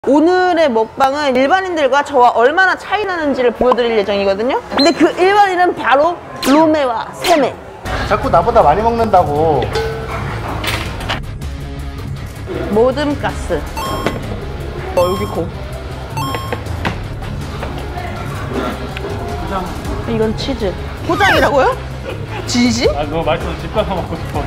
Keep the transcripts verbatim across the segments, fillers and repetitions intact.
오늘의 먹방은 일반인들과 저와 얼마나 차이 나는지를 보여드릴 예정이거든요. 근데 그 일반인은 바로 로메와 세메. 자꾸 나보다 많이 먹는다고. 모듬 가스. 어, 여기 코. 이건 치즈. 포장이라고요? 진심? 아, 너무 맛있어서 집 가서 먹고 싶어.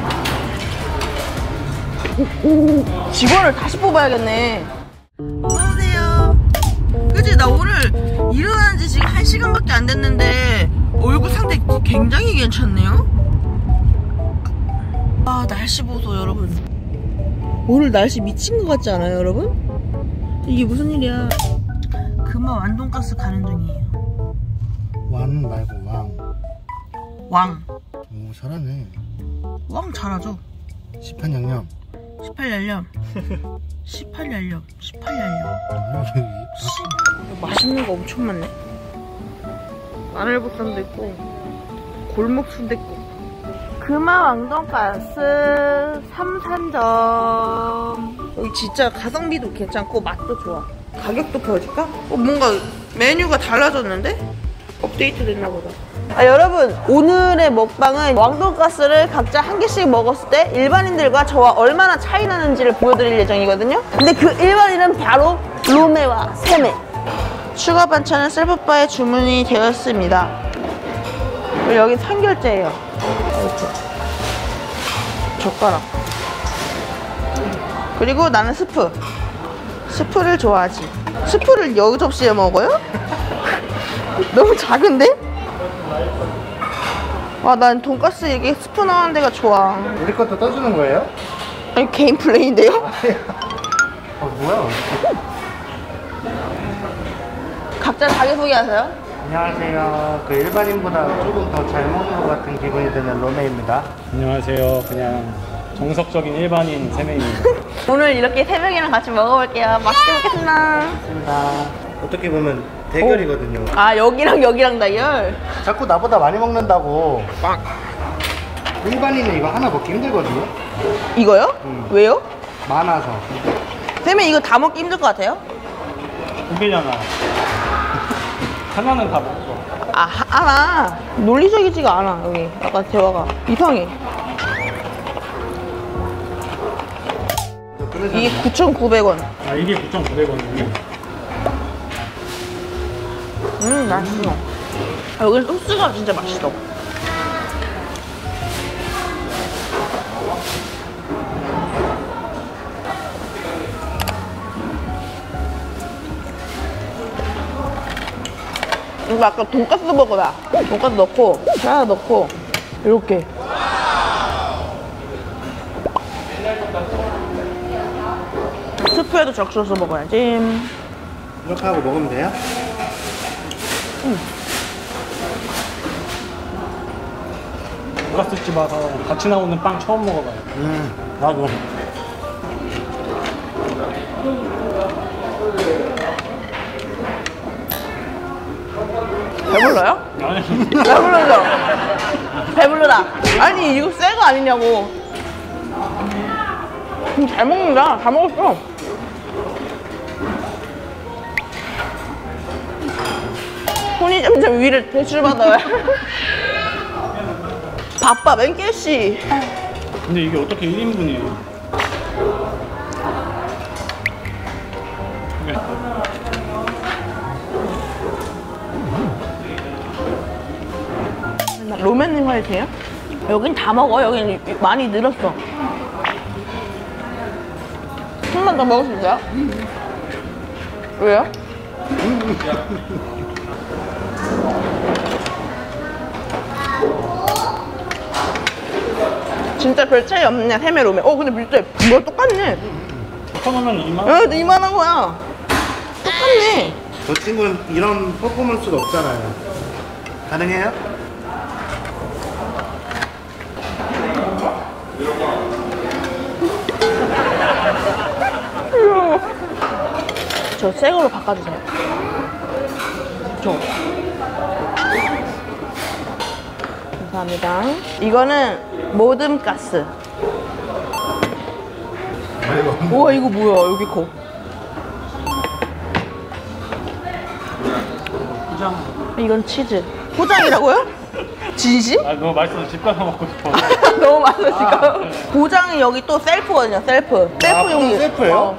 직원을 다시 뽑아야겠네. 어서오세요. 그치, 나 오늘 일어난 지 지금 한 시간밖에 안 됐는데 얼굴 상태 굉장히 괜찮네요. 아, 날씨 보소 여러분. 오늘 날씨 미친 것 같지 않아요 여러분? 이게 무슨 일이야. 금방 완돈가스 가는 중이에요. 왕 말고 왕. 왕. 오, 잘하네. 왕 잘하죠. 시판 양념. 십팔 연령. 십팔 연령. 십팔 연령. 맛있는 거 엄청 많네. 마늘보쌈도 있고 골목순도 있고. 금화 왕돈가스 삼산점. 여기 진짜 가성비도 괜찮고 맛도 좋아. 가격도 보여줄까? 어, 뭔가 메뉴가 달라졌는데? 업데이트 됐나 보다. 아, 여러분, 오늘의 먹방은 왕돈가스를 각자 한 개씩 먹었을 때 일반인들과 저와 얼마나 차이 나는지를 보여드릴 예정이거든요. 근데 그 일반인은 바로 로메와 세메. 추가 반찬은 셀프바에 주문이 되었습니다. 그리고 여기 삼결제예요. 이렇게 젓가락. 그리고 나는 스프. 스프를 좋아하지. 스프를 여기 접시에 먹어요? 너무 작은데? 와, 난 돈가스 이게 스프 나오는 데가 좋아. 우리 것도 떠주는 거예요? 아니, 개인 플레이인데요? 어, 뭐야? 각자 자기소개 하세요. 안녕하세요. 그 일반인보다 조금 더 잘 먹는 것 같은 기분이 드는 로메입니다. 안녕하세요. 그냥 정석적인 일반인 세메입니다. 오늘 이렇게 세 명이랑 같이 먹어볼게요. 맛있게 먹겠습니다. 맞습니다. 어떻게 보면 대결이거든요. 아, 여기랑 여기랑 다열? 자꾸 나보다 많이 먹는다고. 빵. 일반인은 이거 하나 먹기 힘들거든요. 이거요? 음. 왜요? 많아서. 쌤이 이거 다 먹기 힘들 것 같아요? 두 개잖아. 하나는 다 먹죠. 아, 하, 알아. 논리적이지가 않아, 여기. 약간 대화가. 이상해. 이게 구천구백 원. 아, 이게 구천구백 원이에요? 음, 맛있어. 아, 여기 소스가 진짜 맛있어. 이거 아까 돈가스 먹어라. 돈가스 넣고, 하나 넣고, 이렇게. 스프에도 적셔서 먹어야지. 이렇게 하고 먹으면 돼요? 응. 돈가스 집 와서 같이 나오는 빵 처음 먹어봐요. 음. 나도. 배불러요? 아니. 배불러죠? 배불러다. 아니, 이거 새 거 아니냐고. 음, 잘 먹는다. 다 먹었어. 손이 점점 위를 대출받아요. 바빠, 맨개씨. 근데 이게 어떻게 일 인분이에요? 로맨님 화이트예요? 여긴 다 먹어. 여긴 많이 늘었어. 한번 더 먹을 수 있어요? 왜요? 진짜 별 차이 없네, 세메 로메. 어, 근데 진짜 뭐 똑같네. 천원은 이만 야, 원? 이만한 거야. 똑같네. 저 친구는 이런 퍼포먼스가 없잖아요. 가능해요? 저 새 걸로 바꿔주세요. 저. 감사합니다. 이거는 모듬 가스. 우와, 이거 뭐야, 여기 거. 포장. 이건 치즈. 포장이라고요? 진심? 아 너무 맛있어서 집 가서 먹고 싶어. 너무 맛있으니까. 아, 네. 고장이 여기 또 셀프거든요, 셀프. 아, 셀프 용기. 셀프예요? 어.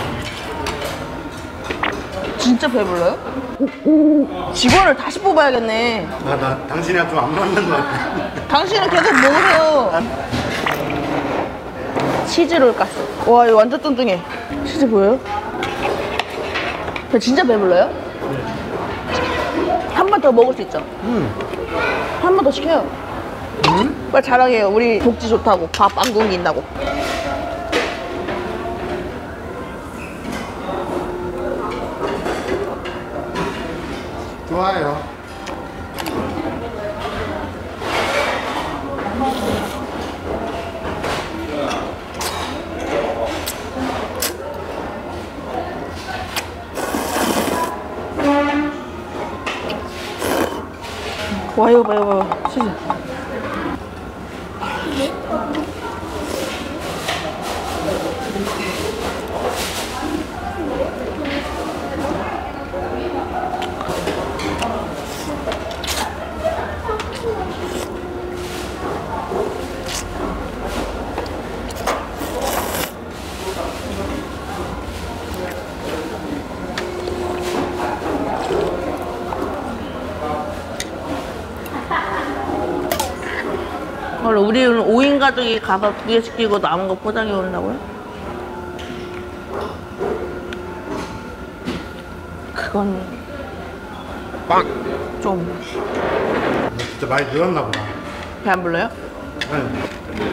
진짜 배불러요? 직원을 다시 뽑아야겠네. 나, 나 당신이랑 좀 안 맞는 것 같아. 당신은 계속 먹으세요. 치즈롤 가스. 와, 이거 완전 뚱뚱해. 치즈 보여요? 진짜 배불러요? 한 번 더 먹을 수 있죠? 음. 한 번 더 시켜요. 음? 빨리 자랑해요. 우리 복지 좋다고. 밥 안 굶긴다고. 좋아요. 와요, 와요, 와요. 치즈. 원래 우리는 오 인 가족이 가서 두 개 시키고 남은 거 포장해 온다고요? 그건 빵! 좀 진짜 많이 늘었나 보다. 배 안 불러요? 네.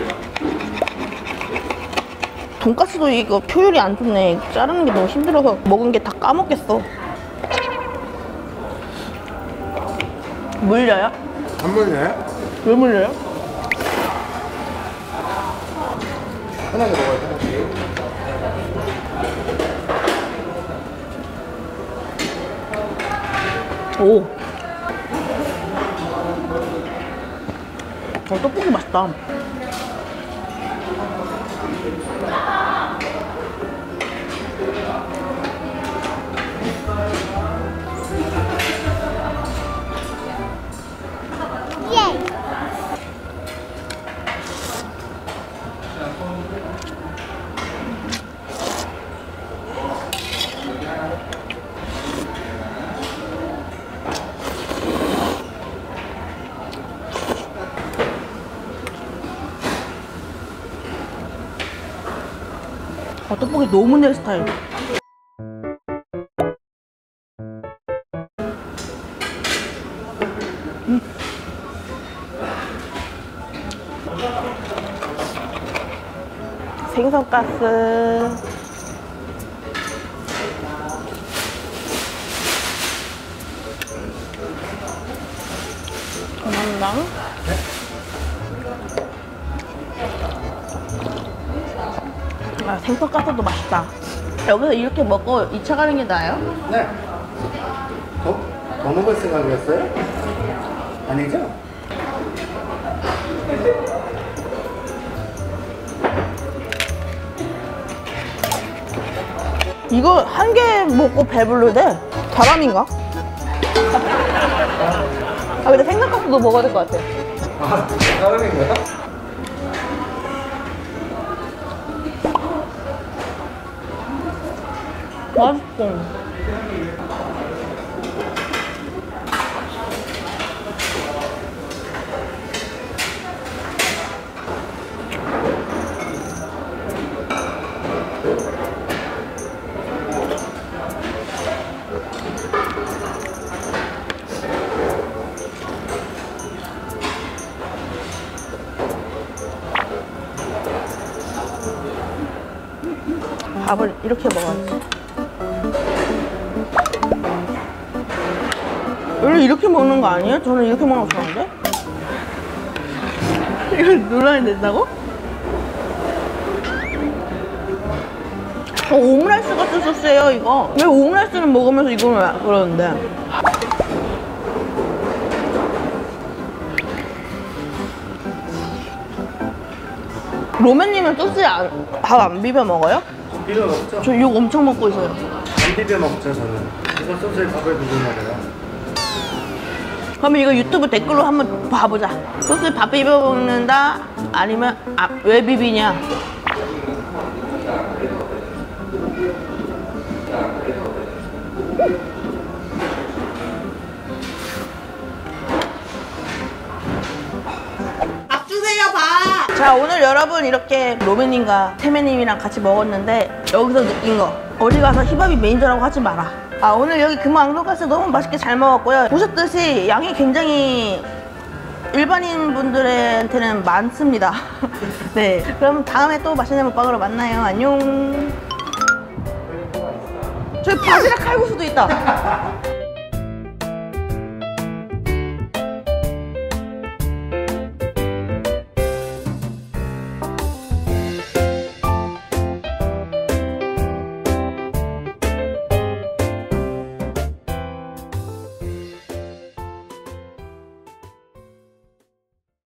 돈가스도 이거 효율이 안 좋네. 자르는 게 너무 힘들어서 먹은 게 다 까먹겠어. 물려요? 안 물려요? 왜 물려요? 편하게 먹어요, 편하게. 오. 어, 떡볶이 맛있다. 아, 떡볶이 너무 내 스타일. 음. 생선가스. 고만당. 아, 생선가스도 맛있다. 여기서 이렇게 먹고 이 차 가는 게 나아요? 네. 더? 더 먹을 생각이었어요? 아니죠? 이거 한 개 먹고 배불르대. 바람인가? 아, 근데 생선가스도 먹어야 될 것 같아. 아, 사람인가요? 맛있어. 밥을 이렇게 먹어야지. 원래 이렇게 먹는 거 아니에요? 저는 이렇게 먹는 거 좋아하는데? 이걸 눌러야 된다고? 어, 오므라이스 같은 소스예요, 이거. 왜 오므라이스는 먹으면서 이거는 안 그러는데? 로맨님은 소스에 밥 안 비벼 먹어요? 비벼 먹죠? 저 이거 엄청 먹고 있어요. 안 비벼 먹죠, 저는. 이거 소스에 밥을 비벼 먹어요. 그러면 이거 유튜브 댓글로 한번 봐보자. 소스 밥 비벼 먹는다? 아니면 아, 왜 비비냐? 밥 주세요, 밥! 자, 오늘 여러분 이렇게 로맨님과 태매님이랑 같이 먹었는데 여기서 느낀 거, 어디 가서 힙합이 메인저라고 하지 마라. 아, 오늘 여기 금왕돈가스 너무 맛있게 잘 먹었고요. 보셨듯이 양이 굉장히 일반인 분들한테는 많습니다. 네, 그럼 다음에 또 맛있는 먹방으로 만나요. 안녕. 저기 바지락 칼국수도 있다.